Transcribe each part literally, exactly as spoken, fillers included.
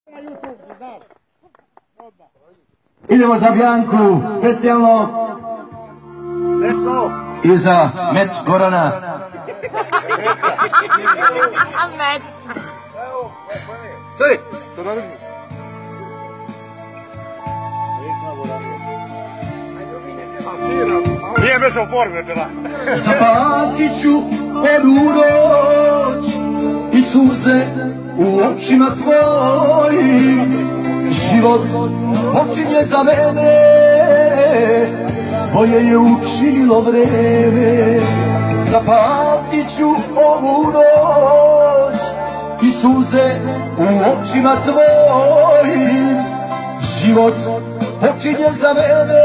Idemo za Bjanku, specijalno i za Met Gorana. Met. Staj, to radim. Nije već u formi večeras. Zapamtit ću odu noć i suze u očima tvojim. Život počinje za mene, svoje je učinilo vreme. Zapamtit ću ovu noć i suze u očima tvojim. Život počinje za mene,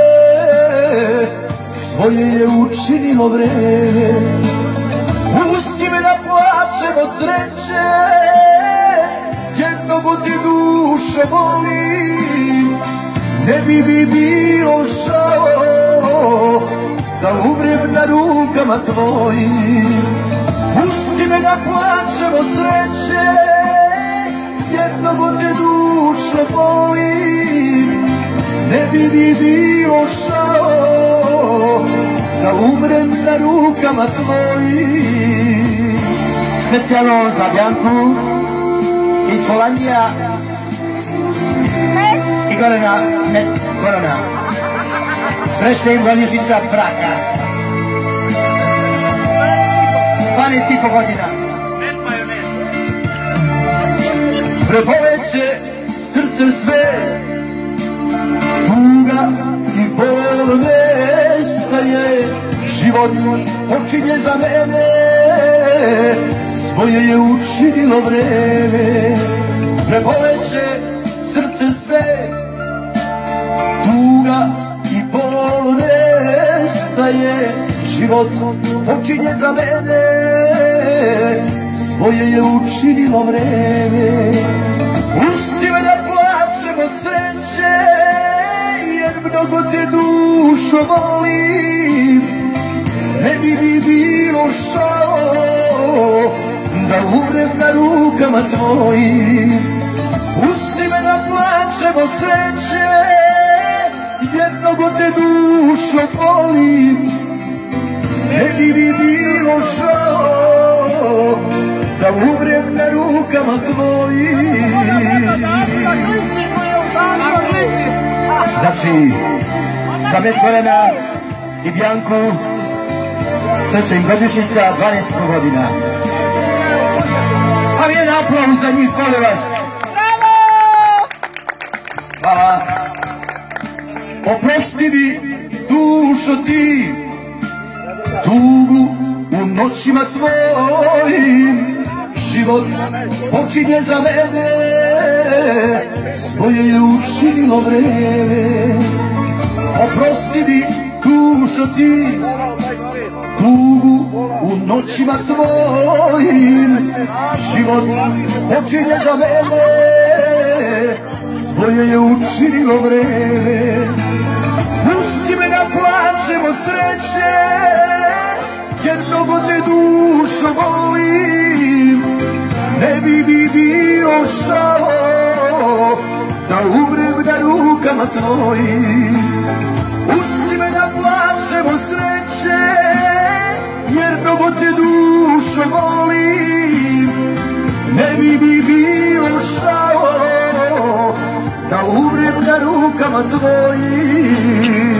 svoje je učinilo vreme. Pusti me da plačem od sreće, jednog od te duše volim. Ne bi mi bilo žao da umrem na rukama tvojim. Pusti me da plačem od sreće, jednog od te duše volim. Ne bi mi bilo žao da umrem na rukama tvojim. Specijalno za Bjanku iz Holandija i Gorana, Met Gorana. Srećna im godišnjica braka. dvanaest i po godina. Preboleće srce sve, tuga i bol nestaje. Život počinje za mene, svoje je učinilo vreme. Preboleće srce sve, tuga i bol nestaje. Život počinje za mene, svoje je učinilo vreme. Pusti me da plačem od sreće, jer mnogo te dušo volim. Ne bi mi bilo žao da umrem na rukama tvojim. Pusti me da plačem od sreće, jer mnogo te dušo volim. Ne bi mi bilo žao da umrem na rukama tvojim. Znači, za Met Gorana i Bjanku, srećna im godišnjica, dvanaest godina. A jedan aplauz za njih, molim vas. Hvala. Oprosti mi, dušo ti, tugu u noćima tvojim. Život počinje za mene, svoje je učinilo vreme. Oprosti mi, dušo ti, tugu u noćima tvojim. Život počinje za mene, svoje je učinilo vreme. Pusti me da plačem od sreće, jer mnogo te dušo volim. Ne bi mi bilo žao da umrem na rukama tvojim. Pusti me da plačem od sreće, jer mnogo te dušo volim. Ne bi mi bilo žao da umrem na rukama tvojim.